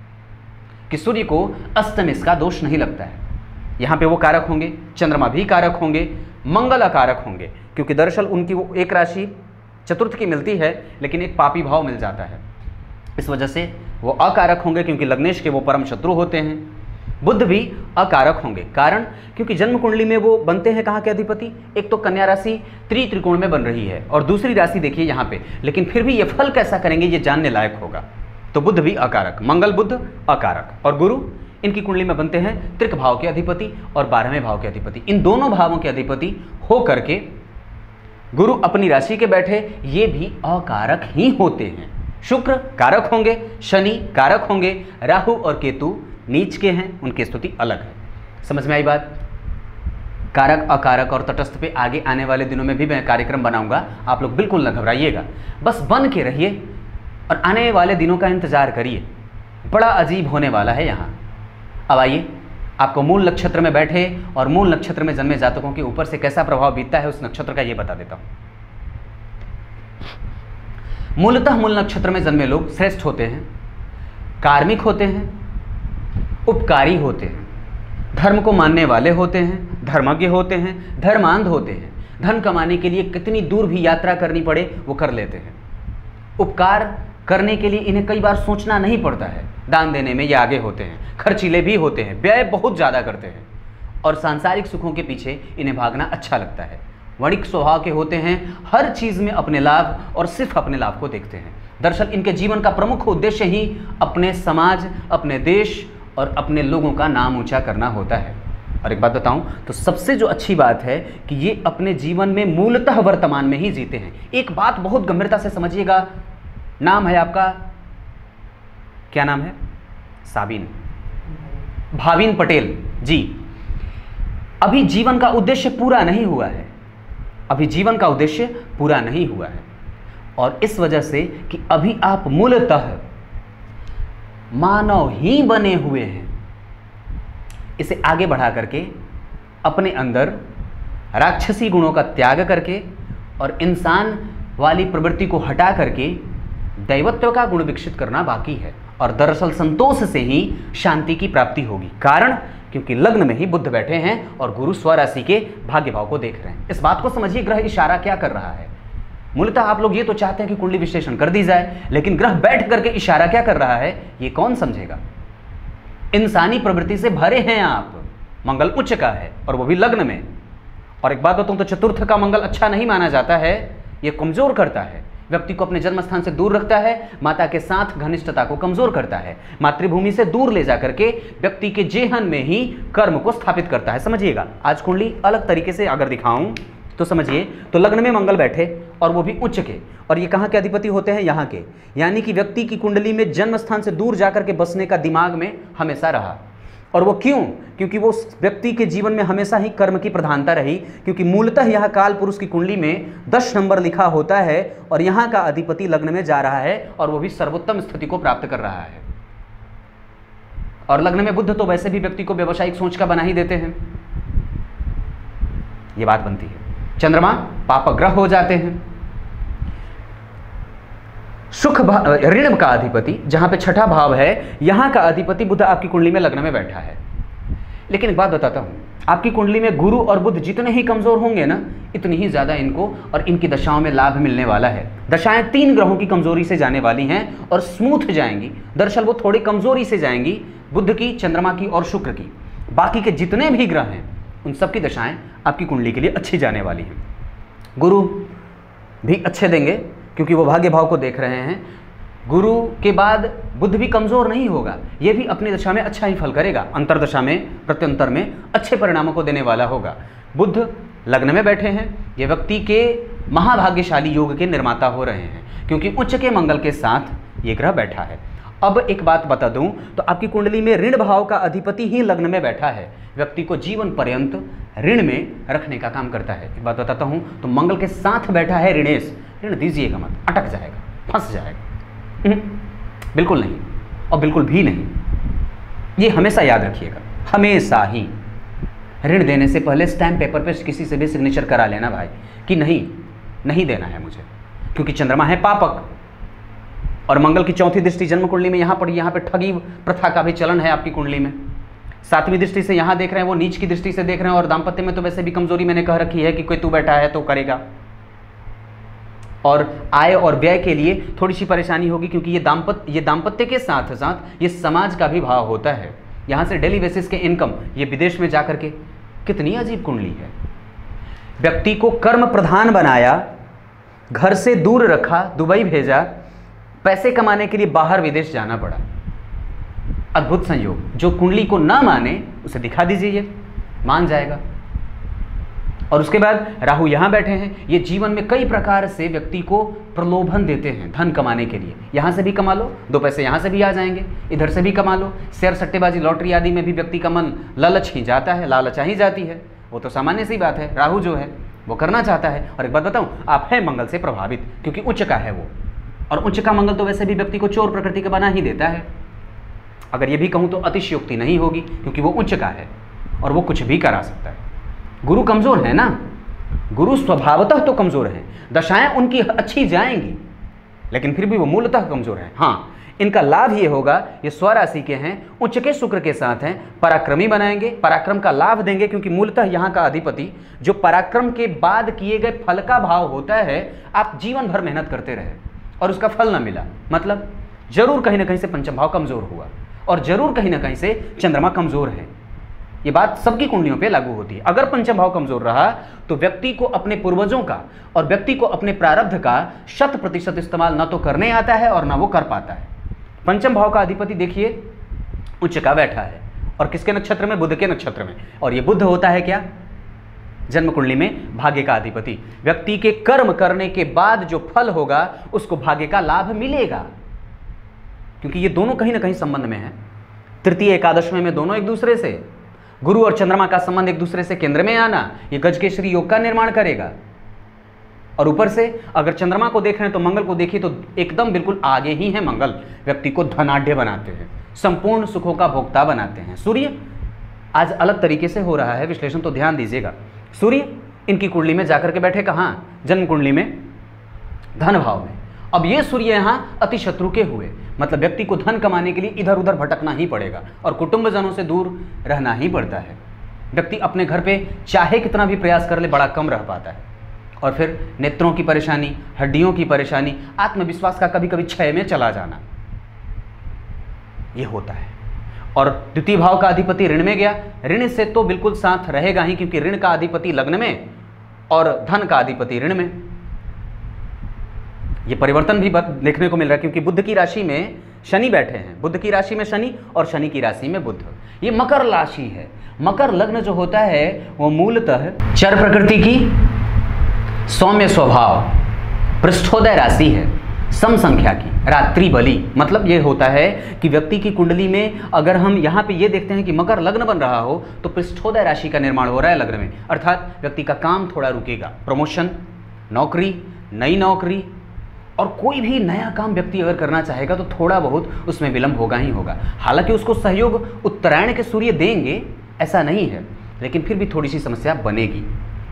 हूं कि सूर्य को अष्टम इसका दोष नहीं लगता है। यहाँ पे वो कारक होंगे, चंद्रमा भी कारक होंगे, मंगल अकारक होंगे, क्योंकि दरअसल उनकी वो एक राशि चतुर्थ की मिलती है लेकिन एक पापी भाव मिल जाता है, इस वजह से वो अकारक होंगे, क्योंकि लग्नेश के वो परम शत्रु होते हैं। बुध भी अकारक होंगे। कारण क्योंकि जन्म कुंडली में वो बनते हैं कहाँ के अधिपति, एक तो कन्या राशि त्रि त्रिकोण में बन रही है और दूसरी राशि देखिए यहाँ पे, लेकिन फिर भी ये फल कैसा करेंगे ये जानने लायक होगा। तो बुध भी अकारक, मंगल बुध अकारक और गुरु इनकी कुंडली में बनते हैं त्रिक भाव के अधिपति और बारहवें भाव के अधिपति। इन दोनों भावों के अधिपति हो करके गुरु अपनी राशि के बैठे ये भी अकारक ही होते हैं। शुक्र कारक होंगे, शनि कारक होंगे, राहु और केतु नीच के हैं, उनकी स्थिति अलग है। समझ में आई बात। कारक अकारक और तटस्थ पे आगे आने वाले दिनों में भी मैं कार्यक्रम बनाऊंगा, आप लोग बिल्कुल न घबराइएगा, बस बन के रहिए और आने वाले दिनों का इंतजार करिए, बड़ा अजीब होने वाला है यहाँ। अब आइए आपको मूल नक्षत्र में बैठे और मूल नक्षत्र में जन्मे जातकों के ऊपर से कैसा प्रभाव बीतता है उस नक्षत्र का ये बता देता हूँ। मूलतः मूल नक्षत्र में जन्मे लोग श्रेष्ठ होते हैं, कार्मिक होते हैं, उपकारी होते हैं, धर्म को मानने वाले होते हैं, धर्मज्ञ होते हैं, धर्मांध होते हैं, धन कमाने के लिए कितनी दूर भी यात्रा करनी पड़े वो कर लेते हैं। उपकार करने के लिए इन्हें कई बार सोचना नहीं पड़ता है, दान देने में ये आगे होते हैं, खर्चीले भी होते हैं, व्यय बहुत ज़्यादा करते हैं और सांसारिक सुखों के पीछे इन्हें भागना अच्छा लगता है। वणिक स्वभाव के होते हैं, हर चीज़ में अपने लाभ और सिर्फ अपने लाभ को देखते हैं। दरअसल इनके जीवन का प्रमुख उद्देश्य ही अपने समाज, अपने देश और अपने लोगों का नाम ऊंचा करना होता है। और एक बात बताऊं तो सबसे जो अच्छी बात है कि ये अपने जीवन में मूलतः वर्तमान में ही जीते हैं। एक बात बहुत गंभीरता से समझिएगा, नाम है आपका, क्या नाम है? साबिन, भाविन पटेल जी। अभी जीवन का उद्देश्य पूरा नहीं हुआ है, अभी जीवन का उद्देश्य पूरा नहीं हुआ है और इस वजह से कि अभी आप मूलतः मानव ही बने हुए हैं, इसे आगे बढ़ा करके अपने अंदर राक्षसी गुणों का त्याग करके और इंसान वाली प्रवृत्ति को हटा करके दैवत्व का गुण विकसित करना बाकी है। और दरअसल संतोष से ही शांति की प्राप्ति होगी। कारण क्योंकि लग्न में ही बुध बैठे हैं और गुरु स्वराशि के भाग्य भाव को देख रहे हैं। इस बात को समझिए, ग्रह इशारा क्या कर रहा है। मूलतः आप लोग ये तो चाहते हैं कि कुंडली विश्लेषण कर दी जाए, लेकिन ग्रह बैठ करके इशारा क्या कर रहा है ये कौन समझेगा। इंसानी प्रवृत्ति से भरे हैं आप, मंगल उच्च का है और वो भी लग्न में। और एक बात बताऊं तो चतुर्थ का मंगल अच्छा नहीं माना जाता है, ये कमजोर करता है, व्यक्ति को अपने जन्म स्थान से दूर रखता है, माता के साथ घनिष्ठता को कमजोर करता है, मातृभूमि से दूर ले जाकर के व्यक्ति के जेहन में ही कर्म को स्थापित करता है। समझिएगा, आज कुंडली अलग तरीके से अगर दिखाऊं तो समझिए, तो लग्न में मंगल बैठे और वो भी उच्च के, और ये कहाँ के अधिपति होते हैं? यहाँ के। यानी कि व्यक्ति की कुंडली में जन्म स्थान से दूर जाकर के बसने का दिमाग में हमेशा रहा। और वो क्यों? क्योंकि वो व्यक्ति के जीवन में हमेशा ही कर्म की प्रधानता रही, क्योंकि मूलतः यह काल पुरुष की कुंडली में दस नंबर लिखा होता है और यहाँ का अधिपति लग्न में जा रहा है और वो भी सर्वोत्तम स्थिति को प्राप्त कर रहा है। और लग्न में बुध तो वैसे भी व्यक्ति को व्यवसायिक सोच का बना ही देते हैं, ये बात बनती है। चंद्रमा पापग्रह हो जाते हैं। सुख ऋण का अधिपति जहां पे छठा भाव है, यहां का अधिपति बुध आपकी कुंडली में लग्न में बैठा है। लेकिन एक बात बताता हूं, आपकी कुंडली में गुरु और बुध जितने ही कमजोर होंगे ना, इतनी ही ज्यादा इनको और इनकी दशाओं में लाभ मिलने वाला है। दशाएं तीन ग्रहों की कमजोरी से जाने वाली हैं और स्मूथ जाएंगी। दरअसल वो थोड़ी कमजोरी से जाएंगी, बुध की, चंद्रमा की और शुक्र की। बाकी के जितने भी ग्रह हैं उन सब की दशाएं आपकी कुंडली के लिए अच्छी जाने वाली हैं। गुरु भी अच्छे देंगे क्योंकि वो भाग्य भाव को देख रहे हैं। गुरु के बाद बुध भी कमजोर नहीं होगा, ये भी अपनी दशा में अच्छा ही फल करेगा, अंतरदशा में प्रत्यंतर में अच्छे परिणामों को देने वाला होगा। बुध लग्न में बैठे हैं, ये व्यक्ति के महाभाग्यशाली योग के निर्माता हो रहे हैं क्योंकि उच्च के मंगल के साथ ये ग्रह बैठा है। अब एक बात बता दूं तो आपकी कुंडली में ऋण भाव का अधिपति ही लग्न में बैठा है, व्यक्ति को जीवन पर्यंत ऋण में रखने का काम करता है। एक बात बताता हूं तो मंगल के साथ बैठा है ऋणेश, ऋण दीजिएगा मत, अटक जाएगा, फंस जाएगा, बिल्कुल नहीं और बिल्कुल भी नहीं। ये हमेशा याद रखिएगा, हमेशा ही ऋण देने से पहले स्टैम्प पेपर पे किसी से भी सिग्नेचर करा लेना भाई कि नहीं नहीं देना है मुझे, क्योंकि चंद्रमा है पापक और मंगल की चौथी दृष्टि जन्म कुंडली में यहाँ पर यहाँ पे ठगी प्रथा का भी चलन है आपकी कुंडली में। सातवीं दृष्टि से यहाँ देख रहे हैं, वो नीच की दृष्टि से देख रहे हैं। और दाम्पत्य में तो वैसे भी कमजोरी मैंने कह रखी है कि कोई तू बैठा है तो करेगा, और आय और व्यय के लिए थोड़ी सी परेशानी होगी क्योंकि ये दाम्पत्य ये दाम्पत्य के साथ साथ ये समाज का भी भाव होता है। यहाँ से डेली बेसिस के इनकम, ये विदेश में जाकर के, कितनी अजीब कुंडली है। व्यक्ति को कर्म प्रधान बनाया, घर से दूर रखा, दुबई भेजा, पैसे कमाने के लिए बाहर विदेश जाना पड़ा। अद्भुत संयोग। जो कुंडली को ना माने उसे दिखा दीजिए, ये मान जाएगा। और उसके बाद राहु यहां बैठे हैं, ये जीवन में कई प्रकार से व्यक्ति को प्रलोभन देते हैं धन कमाने के लिए। यहां से भी कमा लो, दो पैसे यहां से भी आ जाएंगे, इधर से भी कमा लो। शेयर सट्टेबाजी, लॉटरी आदि में भी व्यक्ति का मन लालच ही जाता है, लालचा ही जाती है। वो तो सामान्य सी बात है, राहु जो है वो करना चाहता है। और एक बात बताऊं, आप हैं मंगल से प्रभावित, क्योंकि उच्च का है वो, और उच्च का मंगल तो वैसे भी व्यक्ति को चोर प्रकृति का बना ही देता है। अगर ये भी कहूं तो अतिशयोक्ति नहीं होगी, क्योंकि वो उच्च का है और वो कुछ भी करा सकता है। गुरु कमजोर है ना, गुरु स्वभावतः तो कमजोर है, दशाएं उनकी अच्छी जाएंगी, लेकिन फिर भी वो मूलतः कमजोर है। हाँ, इनका लाभ ये होगा, ये स्वराशि के हैं, उच्च के शुक्र के साथ हैं, पराक्रमी बनाएंगे, पराक्रम का लाभ देंगे, क्योंकि मूलतः यहाँ का अधिपति जो पराक्रम के बाद किए गए फल का भाव होता है। आप जीवन भर मेहनत करते रहे और उसका फल ना मिला, मतलब जरूर कहीं ना कहीं से पंचम भाव कमजोर हुआ, और जरूर कहीं ना कहीं से चंद्रमा कमजोर है। ये बात सबकी कुंडलियों पे लागू होती है। अगर पंचम भाव कमजोर रहा तो व्यक्ति को अपने पूर्वजों का और व्यक्ति को अपने प्रारब्ध का शत प्रतिशत इस्तेमाल ना तो करने आता है और ना वो कर पाता है। पंचम भाव का अधिपति देखिए उच्च का बैठा है, और किसके नक्षत्र में? बुध के नक्षत्र में। और ये बुध होता है क्या? जन्म कुंडली में भाग्य का अधिपति। व्यक्ति के कर्म करने के बाद जो फल होगा उसको भाग्य का लाभ मिलेगा, क्योंकि ये दोनों कहीं ना कहीं संबंध में है। तृतीय एकादशमें में दोनों एक दूसरे से, गुरु और चंद्रमा का संबंध एक दूसरे से केंद्र में आना, ये गजकेसरी योग का निर्माण करेगा। और ऊपर से अगर चंद्रमा को देख रहे हैं तो मंगल को देखिए तो एकदम बिल्कुल आगे ही है मंगल। व्यक्ति को धनाढ़ बनाते हैं, संपूर्ण सुखों का भोक्ता बनाते हैं। सूर्य आज अलग तरीके से हो रहा है विश्लेषण, तो ध्यान दीजिएगा। सूर्य इनकी कुंडली में जाकर के बैठे कहाँ? जन्म कुंडली में धन भाव में। अब ये सूर्य यहाँ अति शत्रु के हुए, मतलब व्यक्ति को धन कमाने के लिए इधर उधर भटकना ही पड़ेगा और कुटुंबजनों से दूर रहना ही पड़ता है। व्यक्ति अपने घर पे चाहे कितना भी प्रयास कर ले बड़ा कम रह पाता है, और फिर नेत्रों की परेशानी, हड्डियों की परेशानी, आत्मविश्वास का कभी कभी क्षय में चला जाना, ये होता है। और द्वितीय भाव का अधिपति ऋण में गया, ऋण से तो बिल्कुल साथ रहेगा ही, क्योंकि ऋण का अधिपति लग्न में और धन का अधिपति ऋण में। ये परिवर्तन भी देखने को मिल रहा है, क्योंकि बुध की राशि में शनि बैठे हैं। बुध की राशि में शनि और शनि की राशि में बुध। ये मकर राशि है। मकर लग्न जो होता है वो मूलतः चर प्रकृति की, सौम्य स्वभाव, पृष्ठोदय राशि है, सम संख्या की, रात्रि बली। मतलब ये होता है कि व्यक्ति की कुंडली में अगर हम यहाँ पे ये देखते हैं कि मकर लग्न बन रहा हो तो पृष्ठोदय राशि का निर्माण हो रहा है लग्न में, अर्थात व्यक्ति का काम थोड़ा रुकेगा। प्रमोशन, नौकरी, नई नौकरी और कोई भी नया काम व्यक्ति अगर करना चाहेगा तो थोड़ा बहुत उसमें विलंब होगा ही होगा। हालांकि उसको सहयोग उत्तरायण के सूर्य देंगे, ऐसा नहीं है, लेकिन फिर भी थोड़ी सी समस्या बनेगी।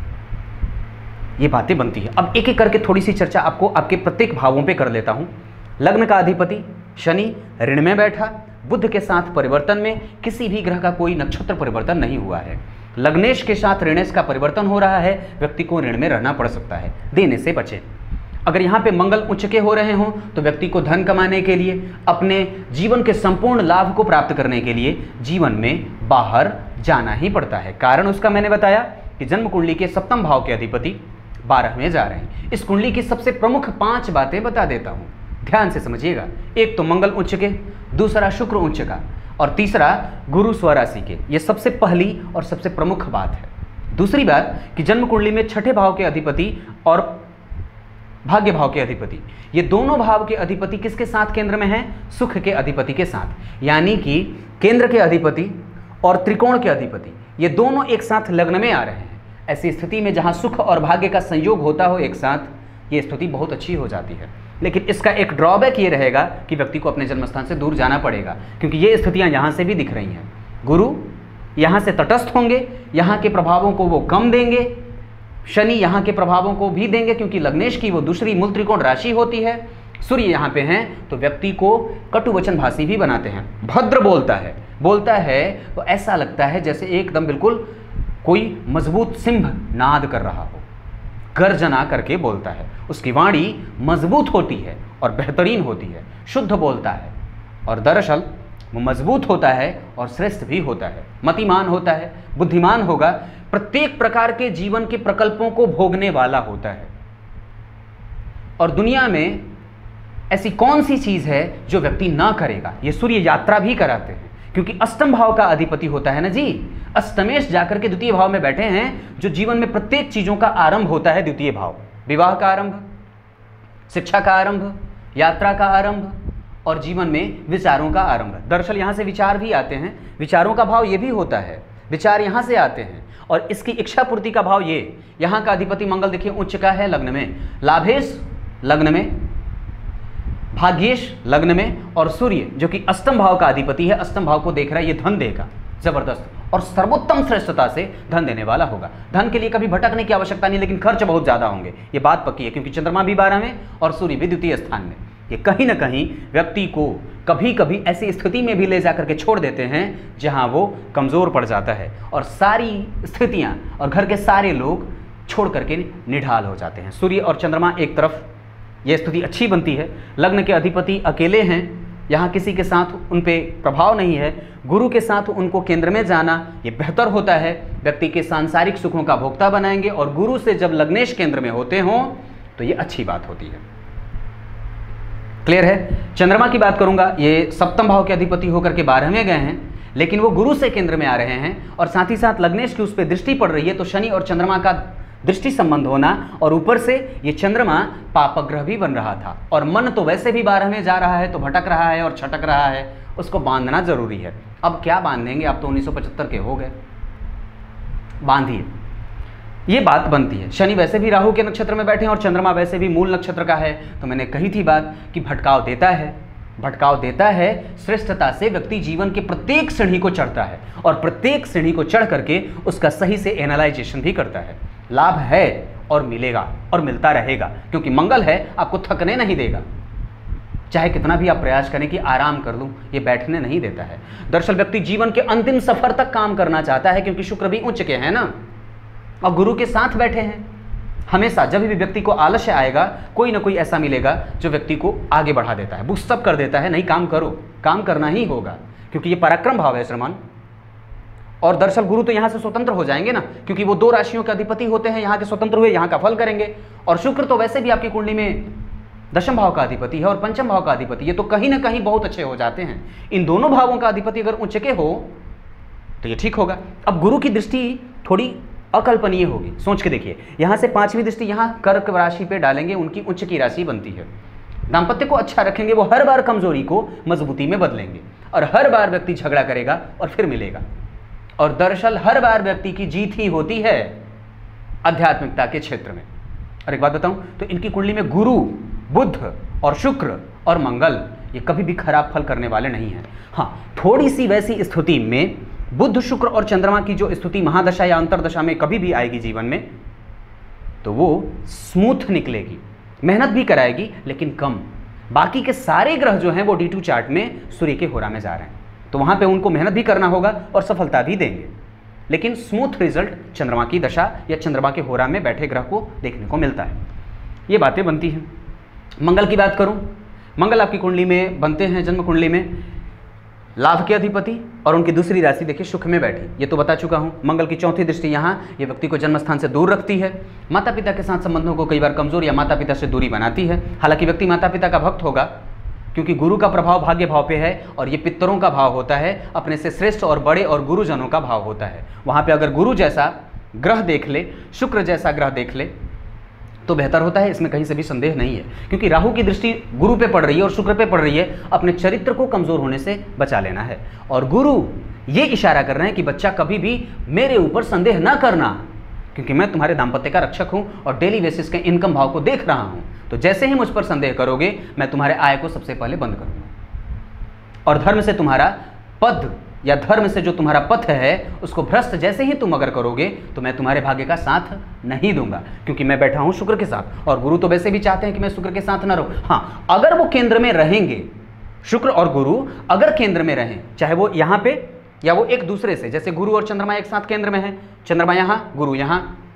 ये बातें बनती है। अब एक एक करके थोड़ी सी चर्चा आपको आपके प्रत्येक भावों पे कर लेता हूं। लग्न का अधिपति शनि ऋण में बैठा, बुध के साथ परिवर्तन में, किसी भी ग्रह का कोई नक्षत्र परिवर्तन नहीं हुआ है। लग्नेश के साथ ऋणेश का परिवर्तन हो रहा है, व्यक्ति को ऋण में रहना पड़ सकता है, देने से बचें। अगर यहाँ पे मंगल उच्च के हो रहे हों तो व्यक्ति को धन कमाने के लिए, अपने जीवन के संपूर्ण लाभ को प्राप्त करने के लिए जीवन में बाहर जाना ही पड़ता है। कारण उसका मैंने बताया कि जन्म कुंडली के सप्तम भाव के अधिपति बारह में जा रहे हैं। इस कुंडली की सबसे प्रमुख पांच बातें बता देता हूँ, ध्यान से समझिएगा। एक तो मंगल उच्च के, दूसरा शुक्र उच्च का, और तीसरा गुरु स्वराशि के। ये सबसे पहली और सबसे प्रमुख बात है। दूसरी बात कि जन्म कुंडली में छठे भाव के अधिपति और भाग्य भाव के अधिपति, ये दोनों भाव के अधिपति किसके साथ केंद्र में हैं? सुख के अधिपति के साथ। यानी कि केंद्र के अधिपति और त्रिकोण के अधिपति ये दोनों एक साथ लग्न में आ रहे हैं। ऐसी स्थिति में जहां सुख और भाग्य का संयोग होता हो एक साथ, ये स्थिति बहुत अच्छी हो जाती है। लेकिन इसका एक ड्रॉबैक ये रहेगा कि व्यक्ति को अपने जन्मस्थान से दूर जाना पड़ेगा, क्योंकि ये स्थितियां यहाँ से भी दिख रही हैं। गुरु यहाँ से तटस्थ होंगे, यहाँ के प्रभावों को वो कम देंगे, शनि यहाँ के प्रभावों को भी देंगे, क्योंकि लग्नेश की वो दूसरी मूल त्रिकोण राशि होती है। सूर्य यहाँ पे हैं तो व्यक्ति को कटु वचन भाषी भी बनाते हैं। भद्र बोलता है बोलता है तो ऐसा लगता है जैसे एकदम बिल्कुल कोई मजबूत सिंह नाद कर रहा हो, गर्जना करके बोलता है। उसकी वाणी मजबूत होती है और बेहतरीन होती है, शुद्ध बोलता है। और दरअसल वो मजबूत होता है और श्रेष्ठ भी होता है, मतिमान होता है, बुद्धिमान होगा, प्रत्येक प्रकार के जीवन के प्रकल्पों को भोगने वाला होता है। और दुनिया में ऐसी कौन सी चीज है जो व्यक्ति ना करेगा? ये सूर्य यात्रा भी कराते हैं, क्योंकि अष्टम भाव का अधिपति होता है ना जी। अष्टमेश जाकर के द्वितीय भाव में बैठे हैं, जो जीवन में प्रत्येक चीजों का आरंभ होता है द्वितीय भाव। विवाह का आरंभ, शिक्षा का आरंभ, यात्रा का आरंभ और जीवन में विचारों का आरंभ। दरअसल यहाँ से विचार भी आते हैं, विचारों का भाव ये भी होता है, विचार यहाँ से आते हैं। और इसकी इच्छा पूर्ति का भाव ये, यहाँ का अधिपति मंगल देखिए उच्च का है लग्न में, लाभेश लग्न में, भाग्येश लग्न में, और सूर्य जो कि अष्टम भाव का अधिपति है, अष्टम भाव को देख रहा है, ये धन देगा जबरदस्त और सर्वोत्तम श्रेष्ठता से धन देने वाला होगा। धन के लिए कभी भटकने की आवश्यकता नहीं, लेकिन खर्च बहुत ज्यादा होंगे, ये बात पक्की है, क्योंकि चंद्रमा भी बारह में और सूर्य भी द्वितीय स्थान में। ये कहीं ना कहीं व्यक्ति को कभी कभी ऐसी स्थिति में भी ले जाकर के छोड़ देते हैं जहां वो कमजोर पड़ जाता है और सारी स्थितियां और घर के सारे लोग छोड़ करके निढाल हो जाते हैं। सूर्य और चंद्रमा एक तरफ, यह स्थिति अच्छी बनती है। लग्न के अधिपति अकेले हैं, यहाँ किसी के साथ उन पे प्रभाव नहीं है। गुरु के साथ उनको केंद्र में जाना ये बेहतर होता है, व्यक्ति के सांसारिक सुखों का भोक्ता बनाएंगे। और गुरु से जब लग्नेश केंद्र में होते हों तो ये अच्छी बात होती है। क्लियर है? चंद्रमा की बात करूंगा, ये सप्तम भाव के अधिपति होकर के बारहवें गए हैं, लेकिन वो गुरु से केंद्र में आ रहे हैं और साथ ही साथ लग्नेश की उस पर दृष्टि पड़ रही है, तो शनि और चंद्रमा का दृष्टि संबंध होना, और ऊपर से ये चंद्रमा पापग्रह भी बन रहा था। और मन तो वैसे भी बारहवें जा रहा है, तो भटक रहा है और छटक रहा है, उसको बांधना जरूरी है। अब क्या बांधेंगे, आप तो उन्नीस सौ पचहत्तर के हो गए, बांधिए, ये बात बनती है। शनि वैसे भी राहु के नक्षत्र में बैठे हैं और चंद्रमा वैसे भी मूल नक्षत्र का है, तो मैंने कही थी बात कि भटकाव देता है, भटकाव देता है। श्रेष्ठता से व्यक्ति जीवन के प्रत्येक सीढ़ी को चढ़ता है और प्रत्येक सीढ़ी को चढ़ करके उसका सही से एनालाइजेशन भी करता है। लाभ है और मिलेगा और मिलता रहेगा, क्योंकि मंगल है, आपको थकने नहीं देगा। चाहे कितना भी आप प्रयास करें कि आराम कर लूं, ये बैठने नहीं देता है। दरअसल व्यक्ति जीवन के अंतिम सफर तक काम करना चाहता है, क्योंकि शुक्र भी उच्च के हैं ना और गुरु के साथ बैठे हैं। हमेशा जब भी व्यक्ति को आलस्य आएगा, कोई ना कोई ऐसा मिलेगा जो व्यक्ति को आगे बढ़ा देता है, बूस्टअप कर देता है, नहीं काम करो, काम करना ही होगा, क्योंकि ये पराक्रम भाव है श्रीमान। और दरअसल गुरु तो यहाँ से स्वतंत्र हो जाएंगे ना, क्योंकि वो दो राशियों के अधिपति होते हैं, यहाँ के स्वतंत्र हुए, यहाँ का फल करेंगे। और शुक्र तो वैसे भी आपकी कुंडली में दशम भाव का अधिपति है और पंचम भाव का अधिपति, ये तो कहीं ना कहीं बहुत अच्छे हो जाते हैं। इन दोनों भावों का अधिपति अगर उच्च के हो तो ये ठीक होगा। अब गुरु की दृष्टि थोड़ी अकल्पनीय होगी, सोच के देखिए, यहाँ से पांचवी दृष्टि यहाँ कर्क राशि पे डालेंगे, उनकी उच्च की राशि बनती है। दाम्पत्य को अच्छा रखेंगे, वो हर बार कमजोरी को मजबूती में बदलेंगे और हर बार व्यक्ति झगड़ा करेगा और फिर मिलेगा। और दरअसल हर बार व्यक्ति की जीत ही होती है आध्यात्मिकता के क्षेत्र में। और एक बात बताऊं तो इनकी कुंडली में गुरु, बुध और शुक्र और मंगल ये कभी भी खराब फल करने वाले नहीं हैं। हाँ, थोड़ी सी वैसी स्थिति में बुध, शुक्र और चंद्रमा की जो स्थिति महादशा या अंतरदशा में कभी भी आएगी जीवन में, तो वो स्मूथ निकलेगी, मेहनत भी कराएगी लेकिन कम। बाकी के सारे ग्रह जो हैं वो डी टू चार्ट में सूर्य के होरा में जा रहे हैं, तो वहां पे उनको मेहनत भी करना होगा और सफलता भी देंगे, लेकिन स्मूथ रिजल्ट चंद्रमा की दशा या चंद्रमा के होरा में बैठे ग्रह को देखने को मिलता है। ये बातें बनती हैं। मंगल की बात करूं, मंगल आपकी कुंडली में बनते हैं, जन्म कुंडली में लाभ के अधिपति, और उनकी दूसरी राशि देखिए सुख में बैठी, ये तो बता चुका हूं। मंगल की चौथी दृष्टि यहाँ ये व्यक्ति को जन्म स्थान से दूर रखती है, माता पिता के साथ संबंधों को कई बार कमजोर या माता पिता से दूरी बनाती है। हालांकि व्यक्ति माता पिता का भक्त होगा, क्योंकि गुरु का प्रभाव भाग्य भाव पे है और ये पितरों का भाव होता है, अपने से श्रेष्ठ और बड़े और गुरुजनों का भाव होता है। वहाँ पे अगर गुरु जैसा ग्रह देख ले, शुक्र जैसा ग्रह देख ले तो बेहतर होता है, इसमें कहीं से भी संदेह नहीं है। क्योंकि राहु की दृष्टि गुरु पे पड़ रही है और शुक्र पे पड़ रही है, अपने चरित्र को कमजोर होने से बचा लेना है। और गुरु ये इशारा कर रहे हैं कि बच्चा कभी भी मेरे ऊपर संदेह ना करना, क्योंकि मैं तुम्हारे दाम्पत्य का रक्षक हूं और डेली बेसिस के इनकम भाव को देख रहा हूं, तो जैसे ही मुझ पर संदेह करोगे मैं तुम्हारे आय को सबसे पहले बंद करूंगा। और धर्म से तुम्हारा पद या धर्म से जो तुम्हारा पथ है उसको भ्रष्ट जैसे ही तुम अगर करोगे तो मैं तुम्हारे भाग्य का साथ नहीं दूंगा, क्योंकि मैं बैठा हूं शुक्र के साथ और गुरु तो वैसे भी चाहते हैं कि मैं शुक्र के साथ ना रहूं। हाँ, अगर वो केंद्र में रहेंगे, शुक्र और गुरु अगर केंद्र में रहें, चाहे वो यहां पे या वो एक दूसरे से, जैसे गुरु और चंद्रमा एक साथ केंद्र में है, चंद्रमा यहां, गुरु यहां,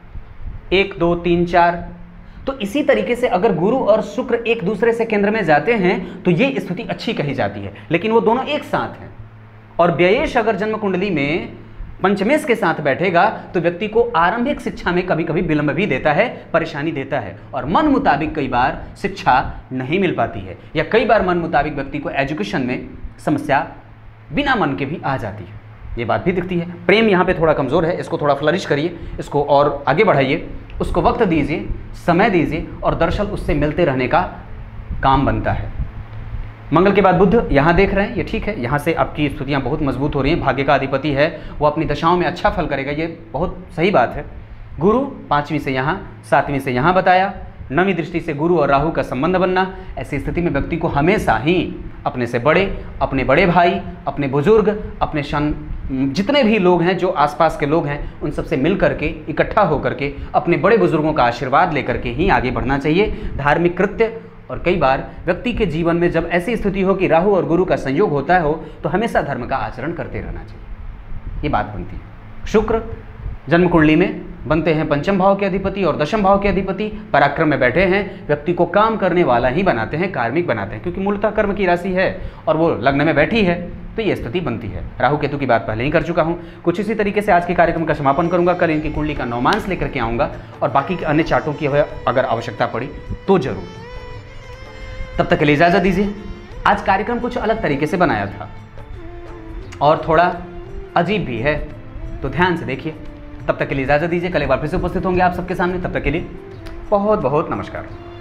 एक दो तीन चार, तो इसी तरीके से अगर गुरु और शुक्र एक दूसरे से केंद्र में जाते हैं तो ये स्थिति अच्छी कही जाती है। लेकिन वो दोनों एक साथ हैं, और व्ययेश अगर जन्म कुंडली में पंचमेश के साथ बैठेगा तो व्यक्ति को आरंभिक शिक्षा में कभी कभी विलंब भी देता है, परेशानी देता है, और मन मुताबिक कई बार शिक्षा नहीं मिल पाती है, या कई बार मन मुताबिक व्यक्ति को एजुकेशन में समस्या बिना मन के भी आ जाती है। ये बात भी दिखती है। प्रेम यहाँ पे थोड़ा कमज़ोर है, इसको थोड़ा फ्लरिश करिए, इसको और आगे बढ़ाइए, उसको वक्त दीजिए, समय दीजिए, और दरअसल उससे मिलते रहने का काम बनता है। मंगल के बाद बुध यहाँ देख रहे हैं, ये ठीक है, यहाँ से आपकी स्थितियाँ बहुत मजबूत हो रही हैं। भाग्य का अधिपति है, वो अपनी दशाओं में अच्छा फल करेगा, ये बहुत सही बात है। गुरु पाँचवीं से यहाँ, सातवीं से यहाँ बताया, नवीं दृष्टि से गुरु और राहु का संबंध बनना। ऐसी स्थिति में व्यक्ति को हमेशा ही अपने से बड़े, अपने बड़े भाई, अपने बुजुर्ग, अपने शन जितने भी लोग हैं, जो आसपास के लोग हैं, उन सबसे मिल करके, इकट्ठा होकर के, अपने बड़े बुजुर्गों का आशीर्वाद लेकर के ही आगे बढ़ना चाहिए। धार्मिक कृत्य, और कई बार व्यक्ति के जीवन में जब ऐसी स्थिति हो कि राहु और गुरु का संयोग होता हो तो हमेशा धर्म का आचरण करते रहना चाहिए, ये बात बनती है। शुक्र जन्म कुंडली में बनते हैं पंचम भाव के अधिपति और दशम भाव के अधिपति, पराक्रम में बैठे हैं, व्यक्ति को काम करने वाला ही बनाते हैं, कार्मिक बनाते हैं, क्योंकि मूलतः कर्म की राशि है और वो लग्न में बैठी है, तो ये स्थिति बनती है। राहु केतु की बात पहले ही कर चुका हूँ। कुछ इसी तरीके से आज के कार्यक्रम का समापन करूंगा। कल इनकी कुंडली का नौमांस लेकर के आऊँगा और बाकी के अन्य चार्टों की अगर आवश्यकता पड़ी तो जरूर। तब तक के लिए इजाज़त दीजिए। आज कार्यक्रम कुछ अलग तरीके से बनाया था और थोड़ा अजीब भी है, तो ध्यान से देखिए। तब तक के लिए इजाज़त दीजिए। कल एक बार फिर से उपस्थित होंगे आप सबके सामने। तब तक के लिए बहुत बहुत नमस्कार।